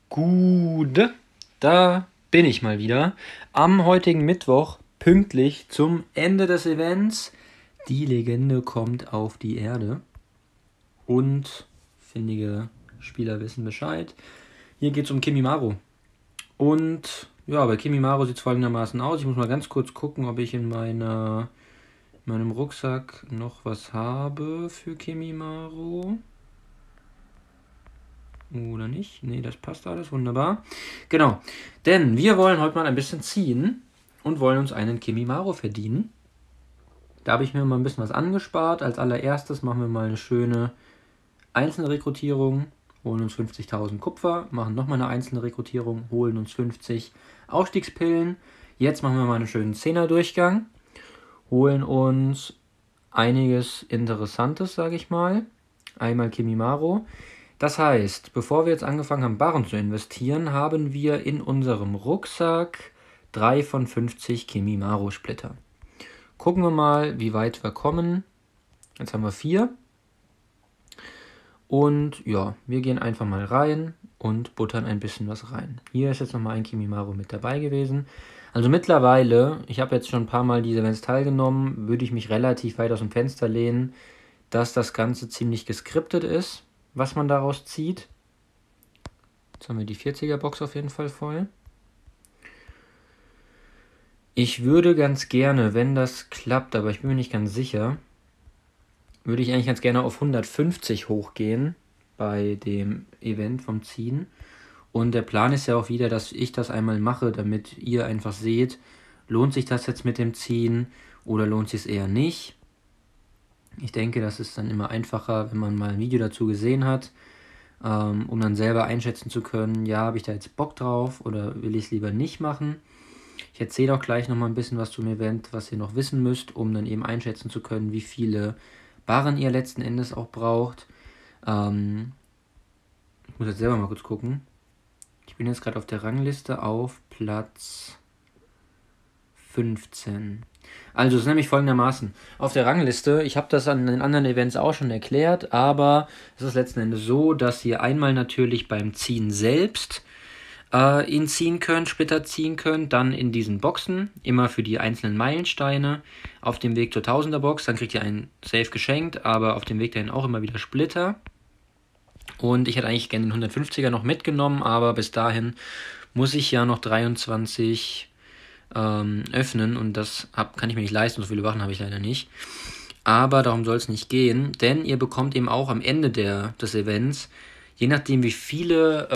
Gute, da bin ich mal wieder. Am heutigen Mittwoch, pünktlich zum Ende des Events. Die Legende kommt auf die Erde. Und findige Spieler wissen Bescheid. Hier geht es um Kimimaro. Und ja, bei Kimimaro sieht es folgendermaßen aus. Ich muss mal ganz kurz gucken, ob ich in meinem Rucksack noch was habe für Kimimaro. Oder nicht? Nee, das passt alles wunderbar. Genau, denn wir wollen heute mal ein bisschen ziehen und wollen uns einen Kimimaro verdienen. Da habe ich mir mal ein bisschen was angespart. Als allererstes machen wir mal eine schöne einzelne Rekrutierung, holen uns 50.000 Kupfer, machen nochmal eine einzelne Rekrutierung, holen uns 50 Aufstiegspillen. Jetzt machen wir mal einen schönen 10er-Durchgang, holen uns einiges Interessantes, sage ich mal. Einmal Kimimaro. Das heißt, bevor wir jetzt angefangen haben, Barren zu investieren, haben wir in unserem Rucksack 3 von 50 Kimimaro-Splitter. Gucken wir mal, wie weit wir kommen. Jetzt haben wir 4. Und ja, wir gehen einfach mal rein und buttern ein bisschen was rein. Hier ist jetzt nochmal ein Kimimaro mit dabei gewesen. Also mittlerweile, ich habe jetzt schon ein paar Mal diese Events teilgenommen, würde ich mich relativ weit aus dem Fenster lehnen, dass das Ganze ziemlich geskriptet ist, was man daraus zieht. Jetzt haben wir die 40er Box auf jeden Fall voll. Ich würde ganz gerne, wenn das klappt, aber ich bin mir nicht ganz sicher, würde ich eigentlich ganz gerne auf 150 hochgehen bei dem Event vom Ziehen. Und der Plan ist ja auch wieder, dass ich das einmal mache, damit ihr einfach seht, lohnt sich das jetzt mit dem Ziehen oder lohnt sich es eher nicht. Ich denke, das ist dann immer einfacher, wenn man mal ein Video dazu gesehen hat, um dann selber einschätzen zu können, ja, habe ich da jetzt Bock drauf oder will ich es lieber nicht machen. Ich erzähle auch gleich nochmal ein bisschen was zum Event, was ihr noch wissen müsst, um dann eben einschätzen zu können, wie viele Barren ihr letzten Endes auch braucht. Ich muss jetzt selber mal kurz gucken. Ich bin jetzt gerade auf der Rangliste auf Platz 15. Also es ist nämlich folgendermaßen. Auf der Rangliste, ich habe das an den anderen Events auch schon erklärt, aber es ist letzten Endes so, dass ihr einmal natürlich beim Ziehen selbst ihn ziehen könnt, Splitter ziehen könnt, dann in diesen Boxen, immer für die einzelnen Meilensteine, auf dem Weg zur 1000er Box, dann kriegt ihr einen Safe geschenkt, aber auf dem Weg dahin auch immer wieder Splitter. Und ich hätte eigentlich gerne den 150er noch mitgenommen, aber bis dahin muss ich ja noch 23 öffnen und das kann ich mir nicht leisten, so viele Wachen habe ich leider nicht. Aber darum soll es nicht gehen, denn ihr bekommt eben auch am Ende des Events, je nachdem wie viele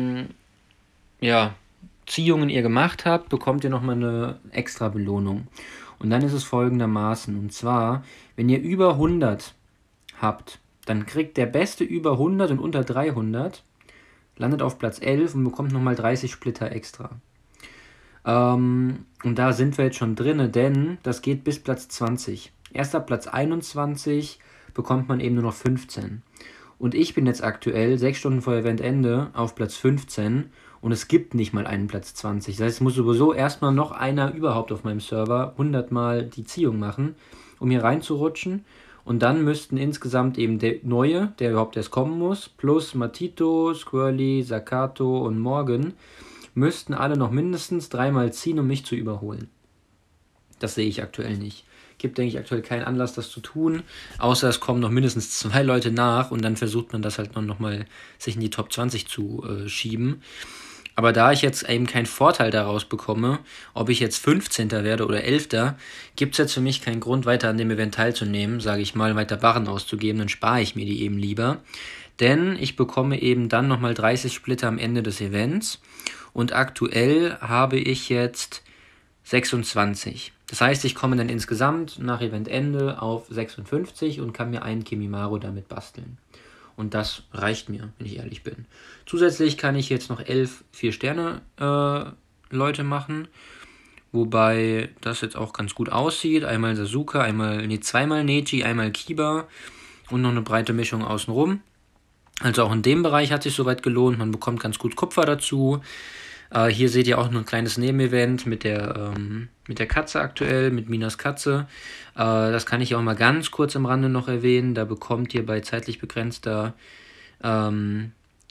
Ziehungen ihr gemacht habt, bekommt ihr nochmal eine extra Belohnung. Und dann ist es folgendermaßen, und zwar, wenn ihr über 100 habt, dann kriegt der Beste über 100 und unter 300, landet auf Platz 11 und bekommt nochmal 30 Splitter extra. Und da sind wir jetzt schon drin, denn das geht bis Platz 20. Erst ab Platz 21 bekommt man eben nur noch 15. Und ich bin jetzt aktuell 6 Stunden vor Eventende auf Platz 15 und es gibt nicht mal einen Platz 20. Das heißt, es muss sowieso erstmal noch einer überhaupt auf meinem Server 100 Mal die Ziehung machen, um hier reinzurutschen. Und dann müssten insgesamt eben der Neue, der überhaupt erst kommen muss, plus Matito, Squirrely, Sakato und Morgan, müssten alle noch mindestens 3 Mal ziehen, um mich zu überholen. Das sehe ich aktuell nicht. Gibt, denke ich, aktuell keinen Anlass, das zu tun, außer es kommen noch mindestens 2 Leute nach und dann versucht man das halt noch mal sich in die Top 20 zu schieben. Aber da ich jetzt eben keinen Vorteil daraus bekomme, ob ich jetzt 15. werde oder 11., gibt es jetzt für mich keinen Grund, weiter an dem Event teilzunehmen, sage ich mal, weiter Barren auszugeben, dann spare ich mir die eben lieber. Denn ich bekomme eben dann nochmal 30 Splitter am Ende des Events und aktuell habe ich jetzt 26. Das heißt, ich komme dann insgesamt nach Eventende auf 56 und kann mir einen Kimimaro damit basteln. Und das reicht mir, wenn ich ehrlich bin. Zusätzlich kann ich jetzt noch 11 4-Sterne-Leute machen, wobei das jetzt auch ganz gut aussieht. Einmal Sasuke, zweimal Neji, einmal Kiba und noch eine breite Mischung außenrum. Also auch in dem Bereich hat sich soweit gelohnt. Man bekommt ganz gut Kupfer dazu. Hier seht ihr auch noch ein kleines Nebenevent mit der Katze aktuell, mit Minas Katze. Das kann ich auch mal ganz kurz am Rande noch erwähnen. Da bekommt ihr bei zeitlich begrenzter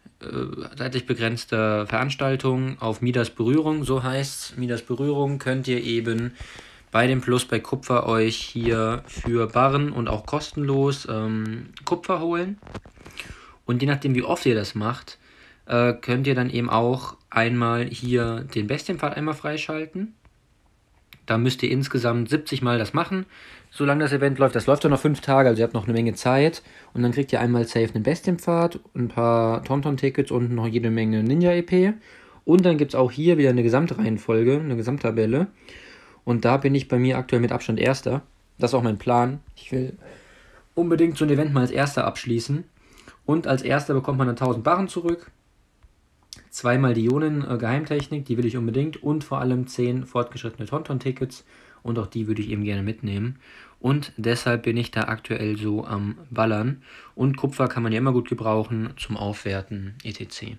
zeitlich begrenzte Veranstaltung auf Midas Berührung, so heißt's. Midas Berührung könnt ihr eben bei dem Plus bei Kupfer euch hier für Barren und auch kostenlos Kupfer holen. Und je nachdem, wie oft ihr das macht, könnt ihr dann eben auch einmal hier den Bestienpfad einmal freischalten. Da müsst ihr insgesamt 70 Mal das machen, solange das Event läuft. Das läuft doch noch 5 Tage, also ihr habt noch eine Menge Zeit. Und dann kriegt ihr einmal safe einen Bestienpfad, ein paar Tonton-Tickets und noch jede Menge Ninja-EP. Und dann gibt es auch hier wieder eine Gesamtreihenfolge, eine Gesamttabelle. Und da bin ich bei mir aktuell mit Abstand Erster. Das ist auch mein Plan. Ich will unbedingt so ein Event mal als Erster abschließen. Und als Erster bekommt man dann 1000 Barren zurück. 2-mal die Ionen-Geheimtechnik, die will ich unbedingt. Und vor allem 10 fortgeschrittene Tonton-Tickets. Und auch die würde ich eben gerne mitnehmen. Und deshalb bin ich da aktuell so am Ballern. Und Kupfer kann man ja immer gut gebrauchen zum Aufwerten, etc.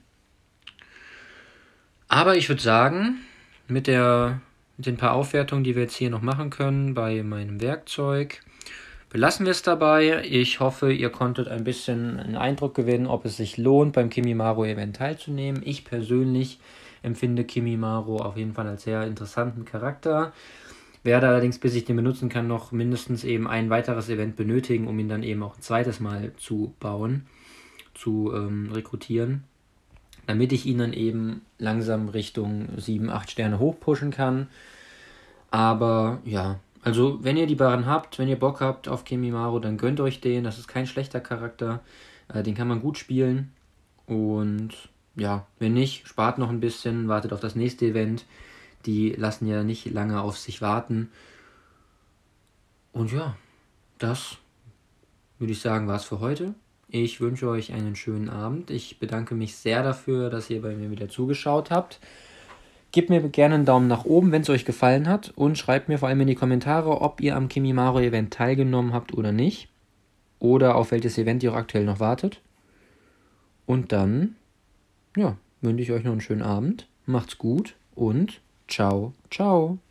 Aber ich würde sagen, mit den paar Aufwertungen, die wir jetzt hier noch machen können bei meinem Werkzeug, belassen wir es dabei. Ich hoffe, ihr konntet ein bisschen einen Eindruck gewinnen, ob es sich lohnt, beim Kimimaro-Event teilzunehmen. Ich persönlich empfinde Kimimaro auf jeden Fall als sehr interessanten Charakter. Werde allerdings, bis ich den benutzen kann, noch mindestens eben ein weiteres Event benötigen, um ihn dann eben auch ein zweites Mal zu bauen, zu rekrutieren, damit ich ihn dann eben langsam Richtung 7, 8 Sterne hochpushen kann. Aber ja, also wenn ihr die Barren habt, wenn ihr Bock habt auf Kimimaro, dann gönnt euch den. Das ist kein schlechter Charakter. Den kann man gut spielen. Und ja, wenn nicht, spart noch ein bisschen, wartet auf das nächste Event. Die lassen ja nicht lange auf sich warten. Und ja, das würde ich sagen, war es für heute. Ich wünsche euch einen schönen Abend. Ich bedanke mich sehr dafür, dass ihr bei mir wieder zugeschaut habt. Gebt mir gerne einen Daumen nach oben, wenn es euch gefallen hat. Und schreibt mir vor allem in die Kommentare, ob ihr am Kimimaro-Event teilgenommen habt oder nicht. Oder auf welches Event ihr auch aktuell noch wartet. Und dann, ja, wünsche ich euch noch einen schönen Abend. Macht's gut und ciao, ciao.